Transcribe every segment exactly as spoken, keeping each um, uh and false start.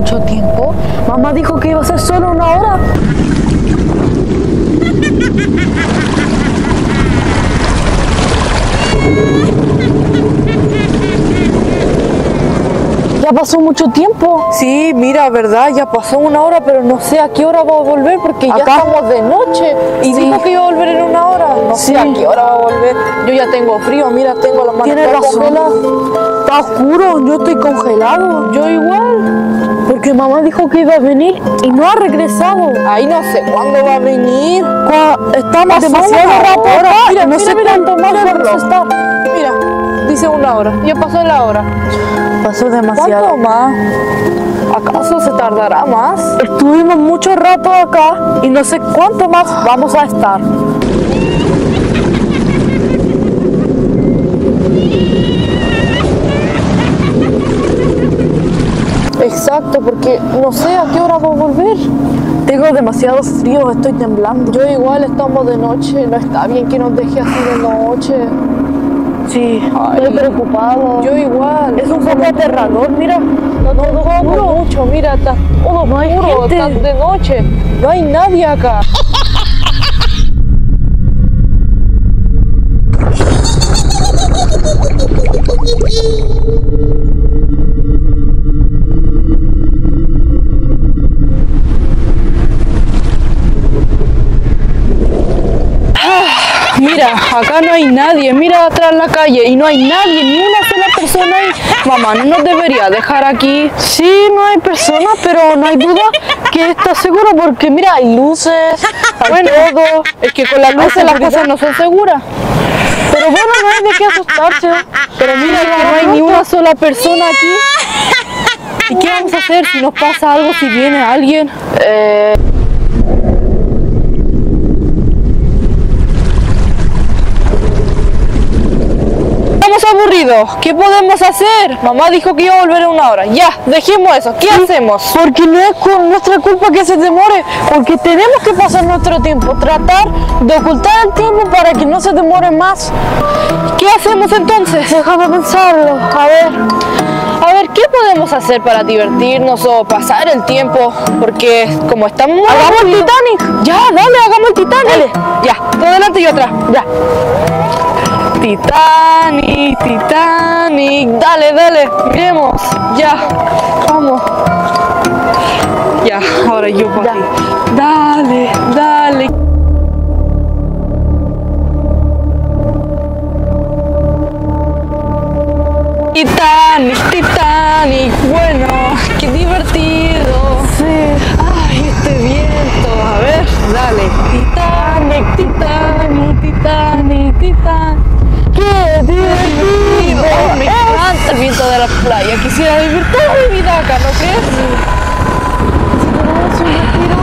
mucho tiempo. Mamá dijo que iba a ser solo una hora. Ya pasó mucho tiempo. Sí, mira, verdad, ya pasó una hora, pero no sé a qué hora va a volver porque ya ¿Acá? estamos de noche. Y Sí. dijo que iba a volver en una hora. No Sí. sé a qué hora va a volver. Yo ya tengo frío, mira, tengo las manos Tienes todas razón. congeladas. Está oscuro, yo estoy congelado. Yo igual. Porque mamá dijo que iba a venir y no ha regresado. Ahí no sé cuándo va a venir. Cua- Estamos Pasó demasiado una rato hora. acá. Mira, no mira, sé mira, cuánto más mira, vamos a estar. Mira, dice una hora. Ya pasó la hora. Pasó demasiado. ¿Cuánto más? ¿Acaso se tardará más? Estuvimos mucho rato acá y no sé cuánto más vamos a estar. Exacto, porque no sé a qué hora va a volver. Tengo demasiado frío, estoy temblando. Yo igual estamos de noche, no está bien que nos deje así de noche. Sí, Ay. estoy preocupado. Yo igual. Es un poco aterrador, mira. No, no, no, como mucho, mira, está todo No hay oscuro, gente. está de noche. No hay nadie acá. Mira, acá no hay nadie, mira atrás la calle y no hay nadie, ni una sola persona ahí. Mamá, no nos debería dejar aquí. Sí, no hay personas, pero no hay duda que está seguro porque mira, hay luces, hay Bueno, todo. es que con las luces las seguridad. cosas no son seguras. Pero bueno, no hay de qué asustarse. Pero mira que no hay ni una sola persona aquí. ¿Y qué vamos a hacer si nos pasa algo, si viene alguien? Eh, Estamos aburridos. ¿Qué podemos hacer? Mamá dijo que iba a volver en una hora. Ya, dejemos eso. ¿Qué hacemos? porque no es con nuestra culpa que se demore, porque tenemos que pasar nuestro tiempo, tratar de ocultar el tiempo para que no se demore más. ¿Qué hacemos entonces? Déjame pensarlo, a ver. A ver, ¿qué podemos hacer para divertirnos o pasar el tiempo? Porque como estamos... muy Hagamos el aburridos- Titanic. Ya, dale, hagamos el Titanic. Dale. Ya, tú adelante y yo atrás. Ya. Titanic, Titanic. Dale, dale. Miremos. Ya. Vamos. Ya, ahora yo por Ya. ti. Dale, dale. Titanic, Titanic. Bueno, qué divertido. Sí. Ay, este viento. A ver, dale. Titanic, Titanic, Titanic, Titanic. ¡Qué divertido! Me encanta el viento de la playa. Quisiera vivir toda mi vida acá, ¿no crees? Si tomamos un respiro,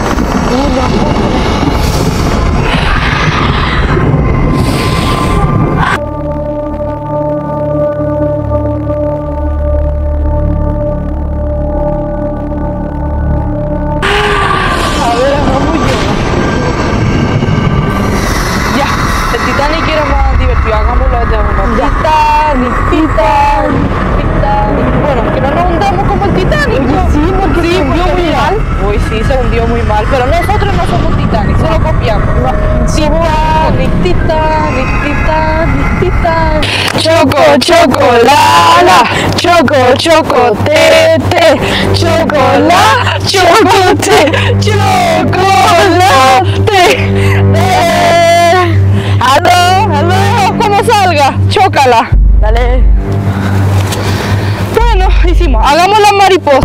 A ver, hagamos yoga. Ya, el Titanic era más divertido. Hagámoslo de uno. Titanic, Titanic, Titanic. Bueno, que no nos hundamos como el Titanic. ¿No? sí, porque se hundió porque muy mira, mal. Uy, sí, se hundió muy mal. Pero nosotros no somos Titanic, solo copiamos. Titanic, Titanic, Titanic, Titanic. Choco, chocolala, choco, choco, te, te, chocolate, chocote, chocolate. Eh, aló, aló, como salga, chócala. Dale. Bueno, hicimos, hagamos la mariposa.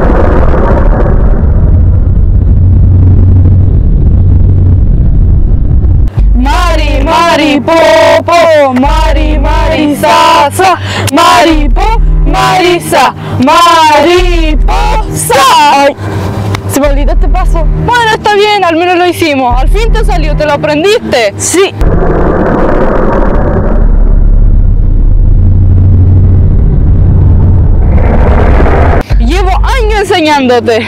Mari, mari, po, po, mari, mari, sa, sa, mari, po, marisa, mariposa. Ay, se me olvidó este paso. Bueno, está bien, al menos lo hicimos. Al fin te salió, ¿te lo aprendiste? Sí. Llevo años enseñándote.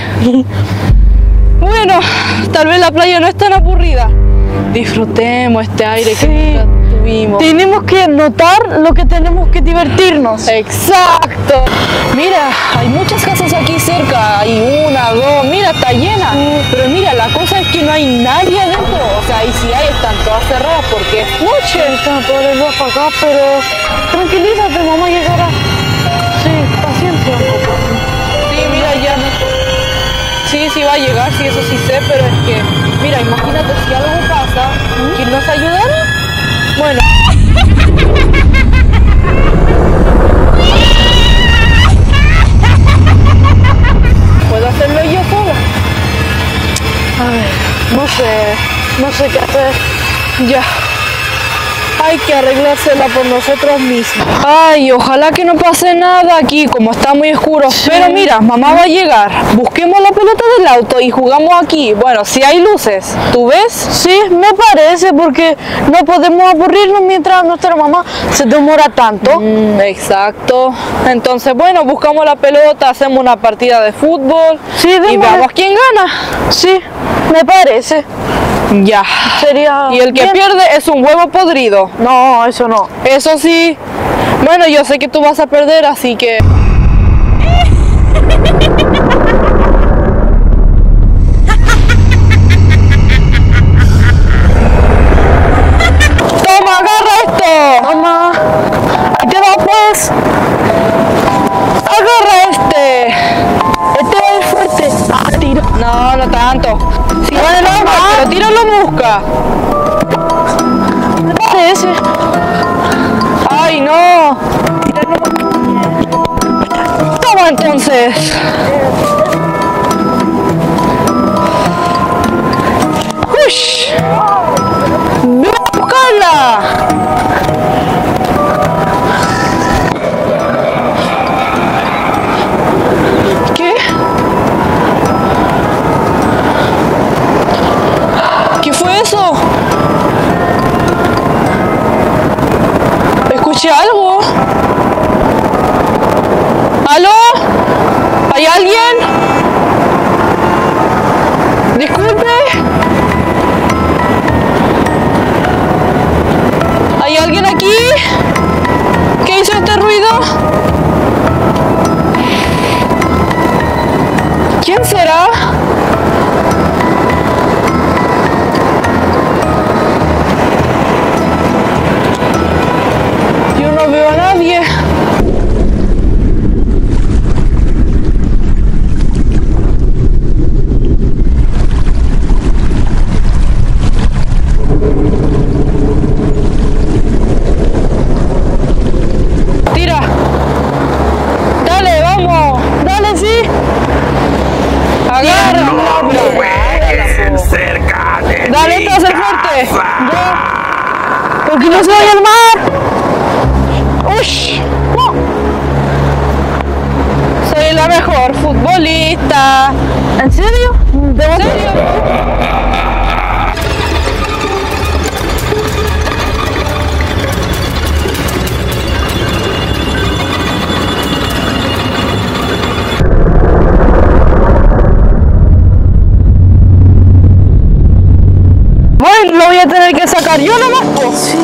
Bueno, tal vez la playa no es tan aburrida. Disfrutemos este aire que Sí. está subimos. Tenemos que notar lo que tenemos que divertirnos. Exacto. Mira, hay muchas casas aquí cerca. Hay una, dos. Mira, está llena. Pero mira, la cosa es que no hay nadie adentro. O sea, y si hay, están todas cerradas porque es noche. Están todos los para acá, pero tranquilízate, mamá llegará. Sí, paciencia. Sí, mira, ya no. Sí, sí va a llegar, sí, eso sí sé, pero es que, mira, imagínate si algo pasa, ¿quién nos ayudará? Bueno. ¿Puedo hacerlo yo sola? A ver, no sé, no sé qué hacer. Ya. Hay que arreglársela por nosotros mismos. Ay, ojalá que no pase nada aquí, como está muy oscuro. Sí. Pero mira, mamá va a llegar. Busquemos la pelota del auto y jugamos aquí. Bueno, si hay luces, ¿tú ves? Sí, me parece, porque no podemos aburrirnos mientras nuestra mamá se demora tanto. Mm, exacto. Entonces, bueno, buscamos la pelota, hacemos una partida de fútbol. Sí, y veamos quién gana. Sí, me parece. Ya. Sería y el que bien. pierde es un huevo podrido. No, eso no. Eso sí. Bueno, yo sé que tú vas a perder, así que... ¡Toma, agarra esto! Mamá, ahí te va pues. ¡Agarra este! Este es fuerte. Ah, tiro. No, no tanto. Si va en el agua, pero tíralo, busca. Me parece. ¡Ay, no! Toma entonces. ¡Ush! ¡Ven a buscarla! ¿Qué? ¿Qué fue eso? ¿Escuché algo? ¿Aló? ¿Hay alguien? Disculpe. ¿Hay alguien aquí? ¿Qué hizo este ruido? ¿Quién será? Yo no veo a nadie. Tira. Dale, vamos. Dale, sí. Agarra. No pueden cerca de Dale, mi te hace fuerte. casa. Ya. Porque no se vaya al mar. Ush. No. Soy la mejor futbolista. ¿En serio? ¿De ¿En serio? Bueno, lo voy a tener que sacar yo nomás. Sí.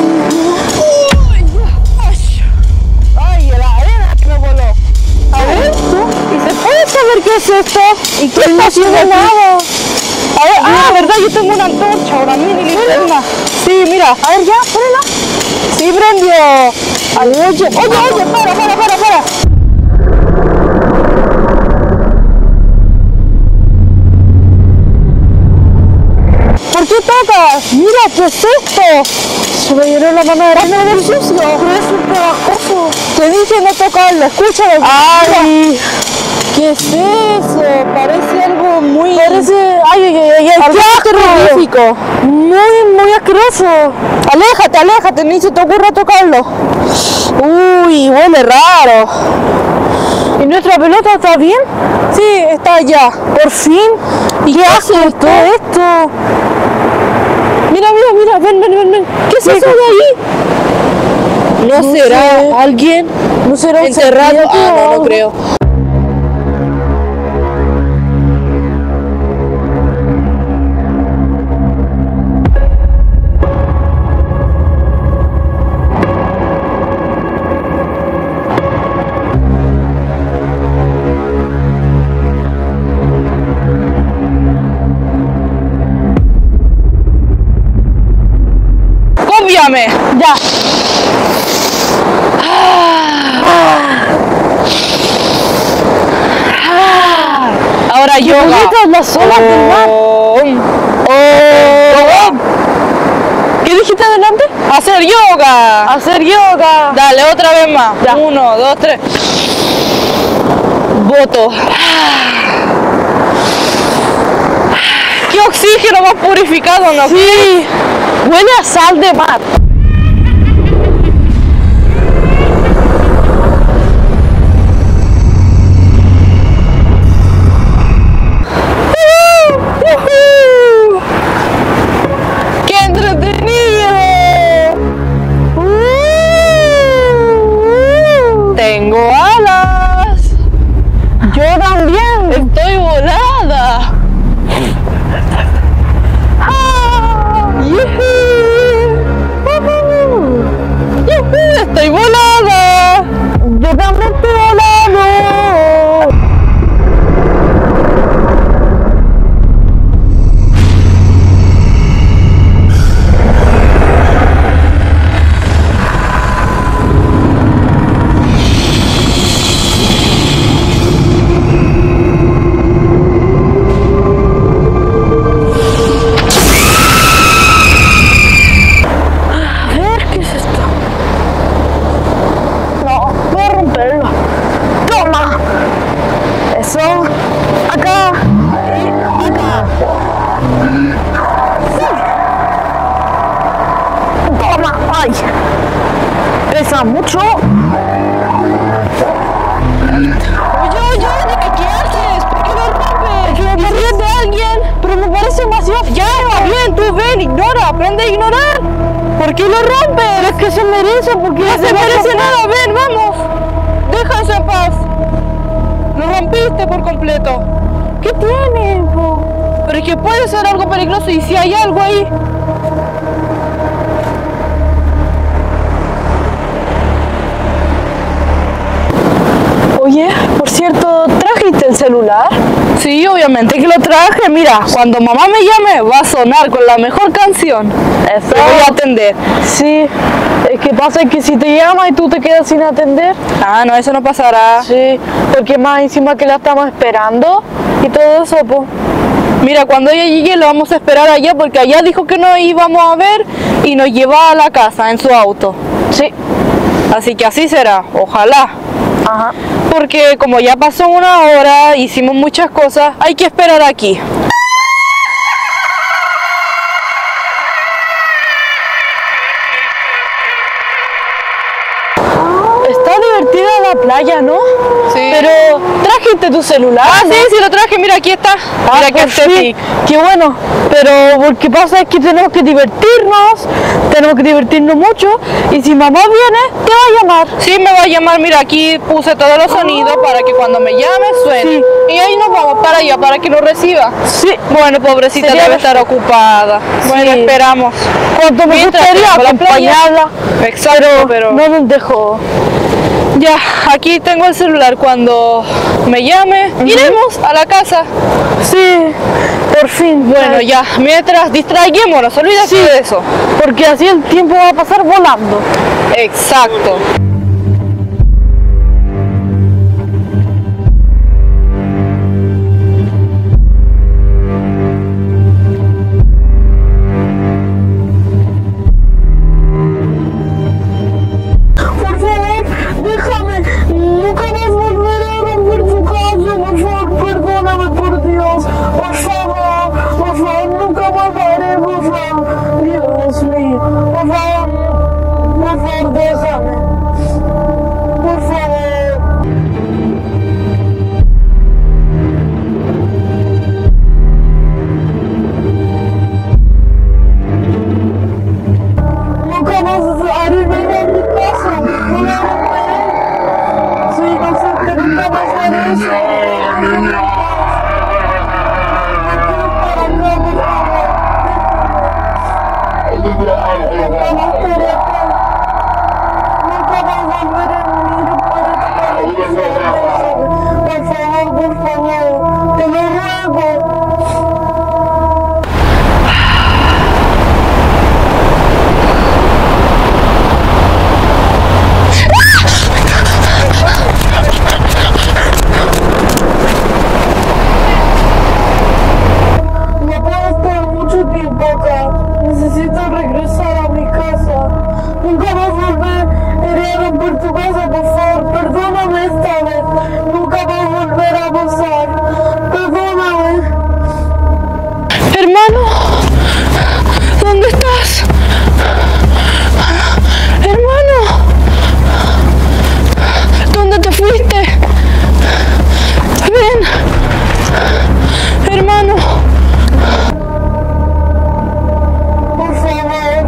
Ay, la arena que me voló. A ver, ¿Y se puede saber qué es esto? ¿y qué está haciendo nada? A ver, ah, verdad, yo tengo una antorcha ahora, mini linterna. Sí, mira. A ver, ya, ponela. Sí, prendió. Ay, oye, oye, oye, para, para, para, para. ¿Por qué tocas? Mira, ¿qué es esto? Se me llenó la mano de arena del sucio. Pero es un pegajoso. Te dije no tocarlo, escúchalo. Ay, ¿Qué es eso? Parece algo muy... parece... Ay, ay, ay, ay, algo qué asco. terrorífico. Muy, muy asqueroso. Aléjate, aléjate, ni se te ocurra tocarlo. Uy, huele raro. ¿Y nuestra pelota está bien? Sí, está allá. Por fin. ¿Y qué hace esto? esto? Mira, mira, mira, ven, ven, ven, ven. ¿Qué es eso de ahí? ¿No, No será sé. alguien ¿No será un enterrado? serpiente Ah, o no, no algo? creo. Dame. Ya. Ahora yoga. Bonitas las olas del mar. Om. Om. ¿Qué dijiste adelante? Hacer yoga. Hacer yoga. Dale, otra vez más. Ya. Uno, dos, tres. Voto. ¡Qué oxígeno más purificado, no! Sí. Huele a sal de mar. ¡Qué entretenido! Tengo alas. Yo también. Estoy volada. Estoy volada. Yo también estoy volando. Pesa mucho. Oye, oye, oye, ¿qué haces? ¿Por qué lo rompes? Que me parece de alguien, pero me parece demasiado feo. Ya, está bien, tú ven, ignora, aprende a ignorar. ¿Por qué lo rompes? Pero es que se merece, porque No se merece nada, ven, vamos. Deja eso en paz. Lo rompiste por completo. ¿Qué tiene, po? Pero es que puede ser algo peligroso y si hay algo ahí. Oye, por cierto, ¿trajiste el celular? Sí, obviamente que lo traje. Mira, cuando mamá me llame va a sonar con la mejor canción. Eso. Te voy a atender. Sí, es que pasa que si te llama y tú te quedas sin atender. Ah, no, eso no pasará. Sí, porque más encima que la estamos esperando y todo eso, pues. Mira, cuando ella llegue lo vamos a esperar allá porque allá dijo que nos íbamos a ver y nos lleva a la casa en su auto. Sí. Así que así será, ojalá. Ajá. Porque como ya pasó una hora, hicimos muchas cosas, hay que esperar aquí. Está divertida la playa, ¿no? Sí. Pero trajiste tu celular. Ah, ¿no? sí, sí lo traje, mira, aquí está. Ah, Mira qué pues sí, estético. qué bueno, pero lo que pasa es que tenemos que divertirnos, tenemos que divertirnos mucho y si mamá viene, te va a llamar. Sí, me va a llamar, mira, aquí puse todos los sonidos para que cuando me llame suene. Sí. Y ahí nos vamos para allá, para que nos reciba. Sí. Bueno, pobrecita, Sería debe estar ocupada. Bueno, Sí. esperamos. Cuanto me Mientras gustaría tenemos la playa. acompañarla, Exacto, pero... no nos dejó. Ya, aquí tengo el celular. Cuando me llame, iremos a la casa. Sí, por fin. Bueno, Ay, ya, mientras distraiguémonos, olvídate Sí. de eso. porque así el tiempo va a pasar volando. Exacto. Por favor, déjame. Nunca más volveré a romper tu casa. Por favor, perdóname, por Dios. Por favor, por favor, nunca más lo haré, por favor. Dios mío, por favor, por favor, déjame. Por favor. Nunca más haré nada en mi casa. No la romperé. Sí, no sé que nunca más haré eso. Para acá, por favor. Hermano, ¿dónde estás? Hermano, ¿dónde te fuiste? Ven, hermano. Por favor.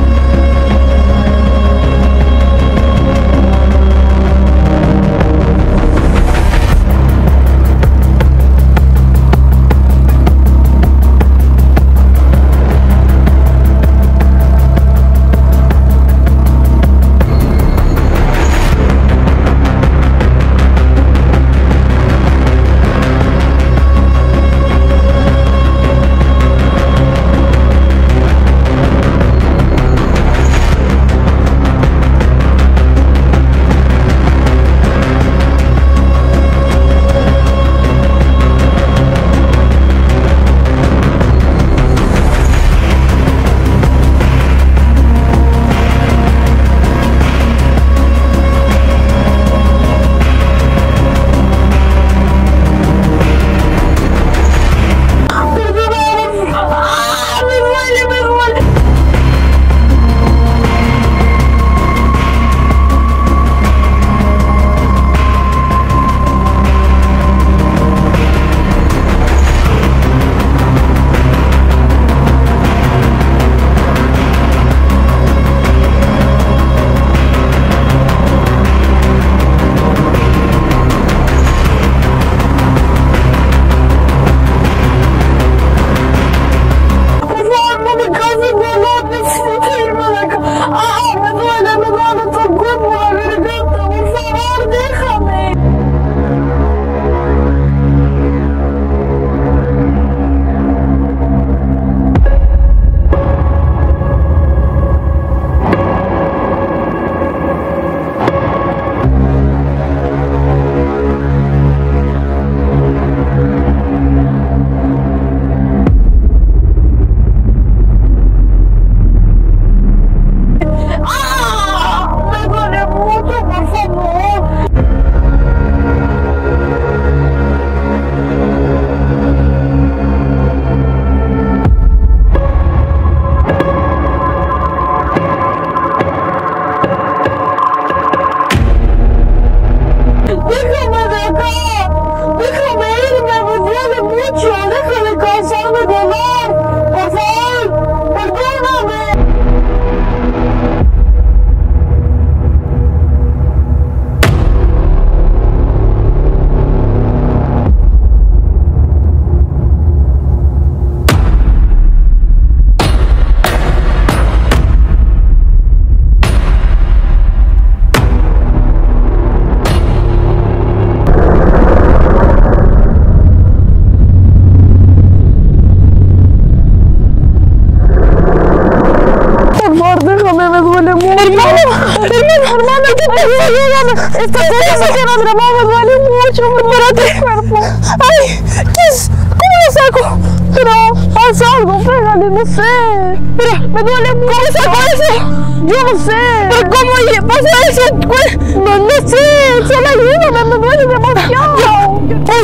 Esta cosa que nos grabamos me duele mucho, prepárate el cuerpo. Ay, ¿qué es? ¿Cómo lo saco? Pero haz algo, pégale, no sé. Pero me duele mucho. ¿Cómo saco eso? Yo no sé. ¿Pero cómo pasa eso? No, no sé, solo ayúdame, me duele demasiado. Ay.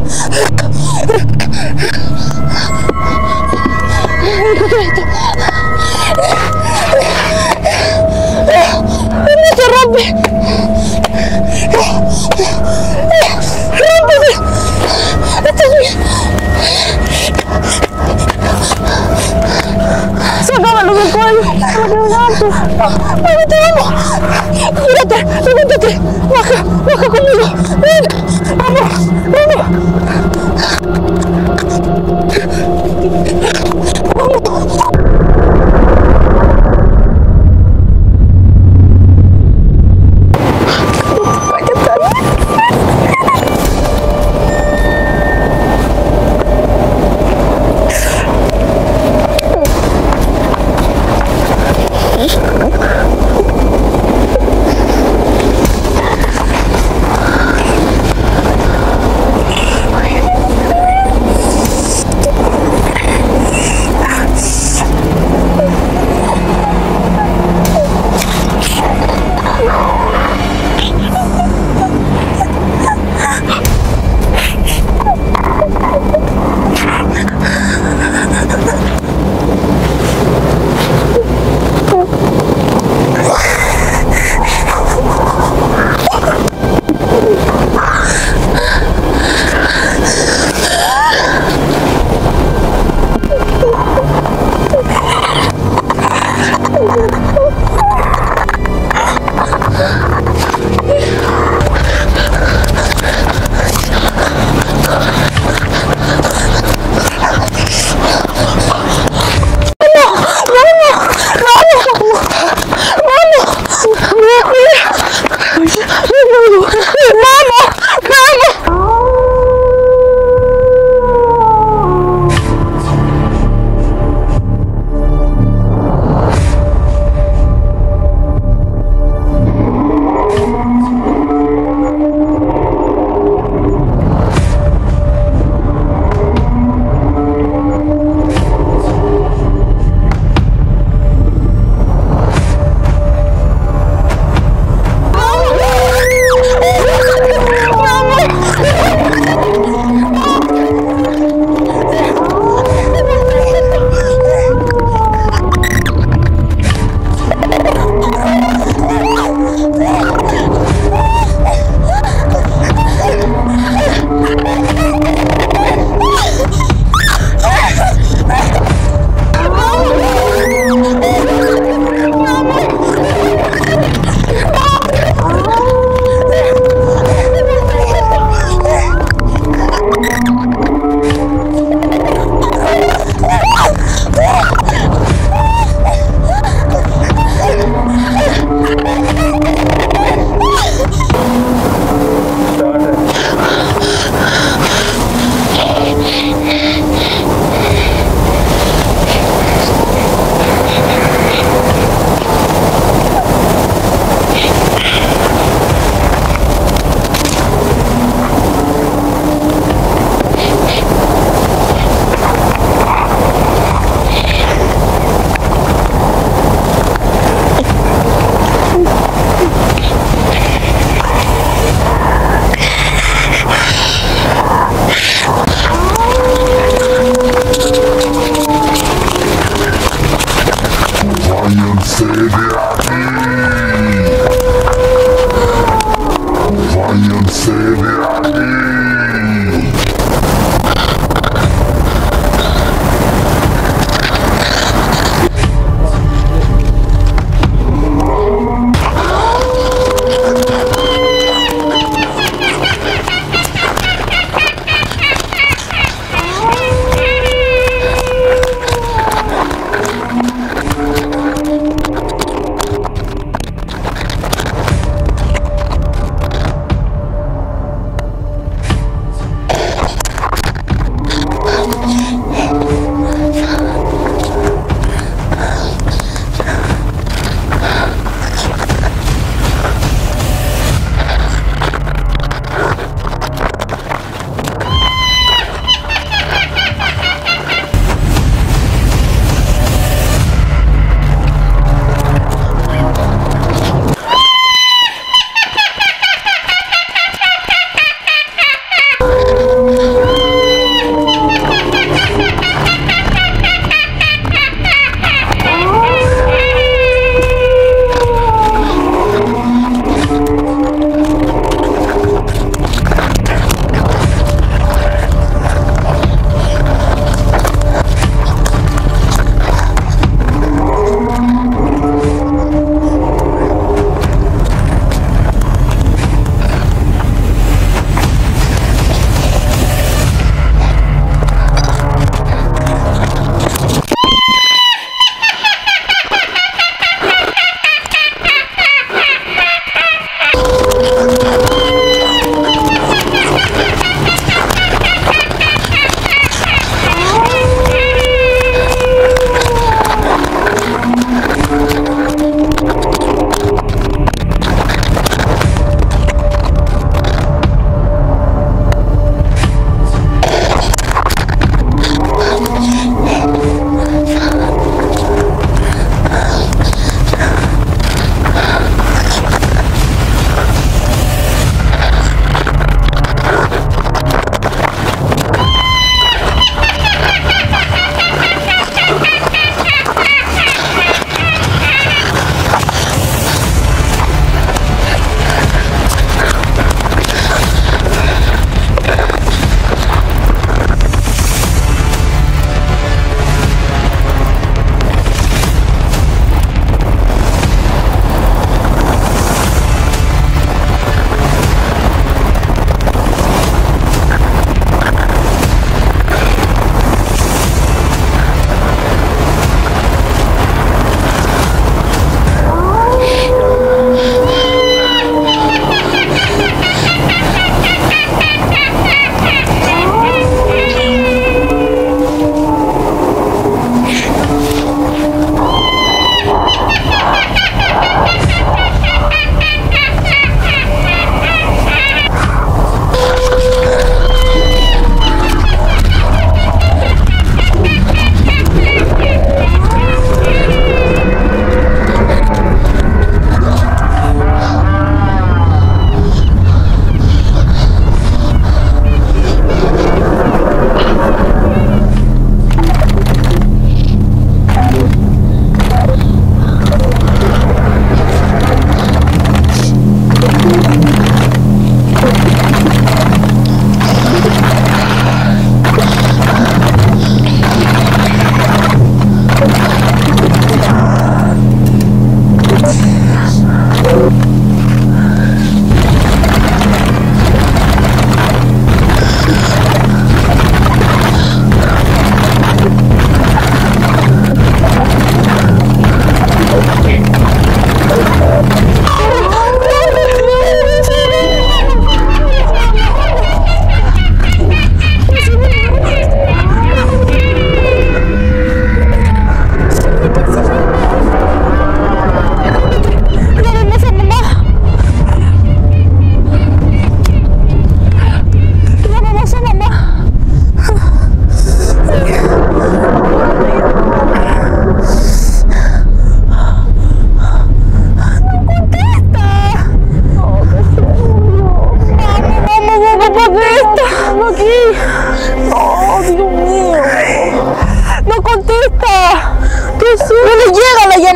No se rompe. ¡Rómpese! ¡Está bien! ¡Sácamelo del cuello! ¡Vamos, vamos! ¡Mírate! ¡Levántate! ¡Baja! ¡Baja conmigo! ¡Ven! ¡Vamos! ¡Vamos!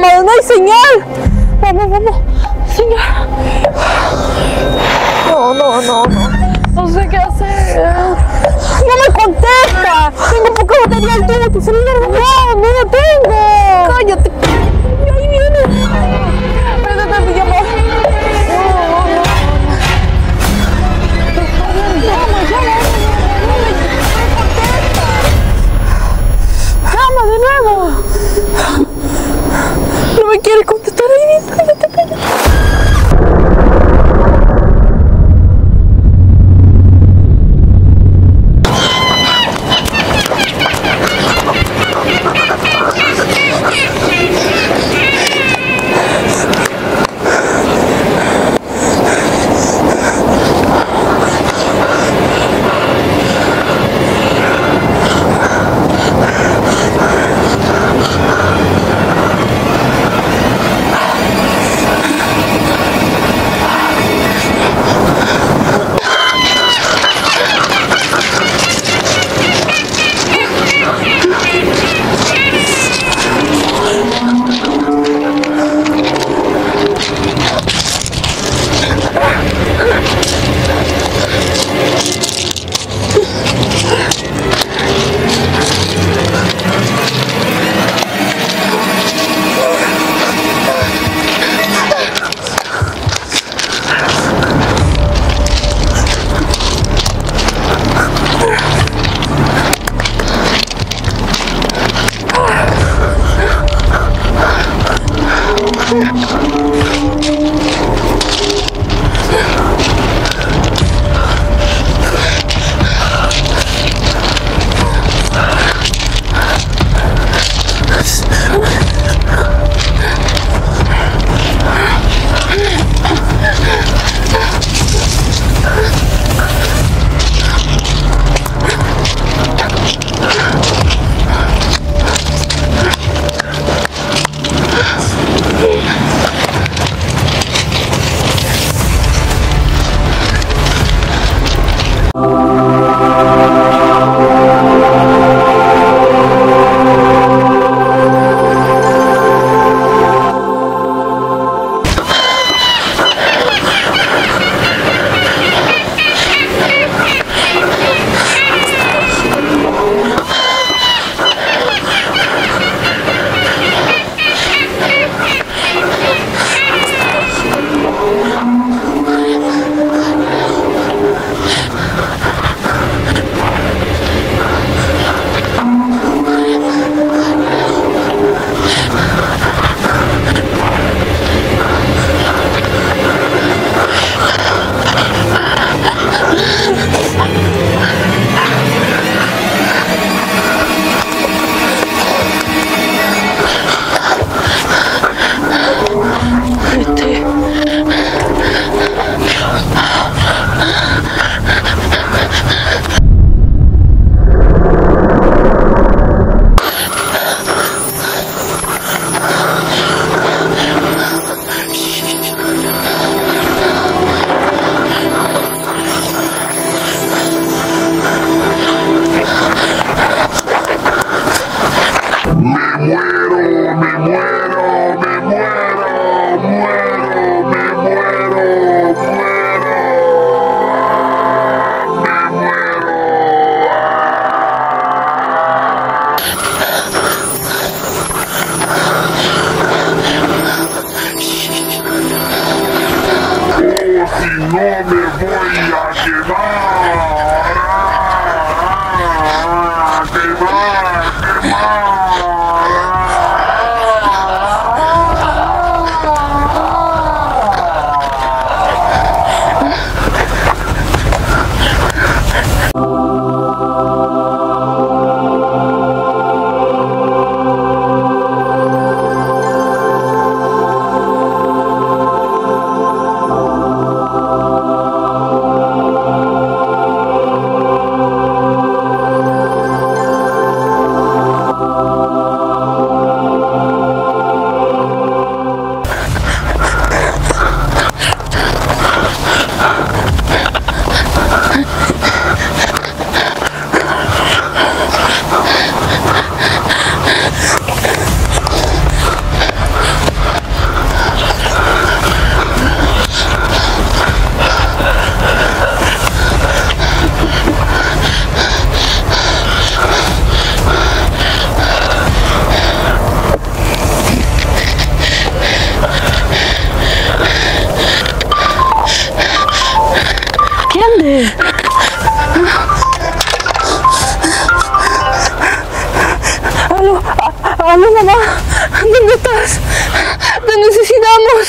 llamado, no hay señal. Vamos, vamos, señal. No, no, no, no. No sé qué hacer. No me contesta. Tengo poca batería al tubo, tu celular. No, no lo tengo. Cállate. Ahí viene. Espérate, te llamo. ¡Llama de nuevo! No me quiere contestar, ahí, cállate, cállate.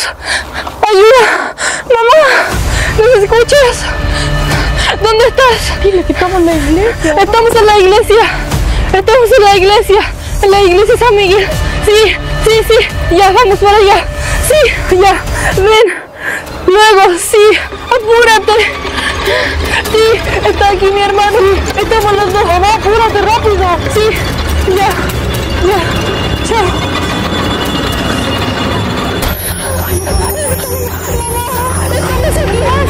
Dios. Ayuda. Mamá. ¿Nos escuchas? ¿Dónde estás? Dile que estamos en la iglesia. Estamos en la iglesia. Estamos en la iglesia. En la iglesia San Miguel. Sí, sí, sí. Ya, vamos para allá. Sí, ya. Ven. Luego, sí. Apúrate. Sí, está aquí mi hermano. Estamos los dos. Mamá, apúrate rápido. Sí, ya. Ya. Chao. Estamos aquí.